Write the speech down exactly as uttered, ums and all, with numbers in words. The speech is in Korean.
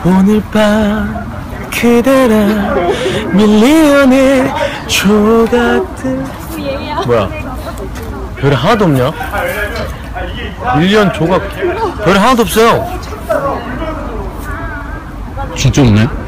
오늘 밤 그대랑 밀리언의 조각들. 뭐야, 별이 하나도 없냐? 밀리언 조각 별이 하나도 없어요. 진짜 없네.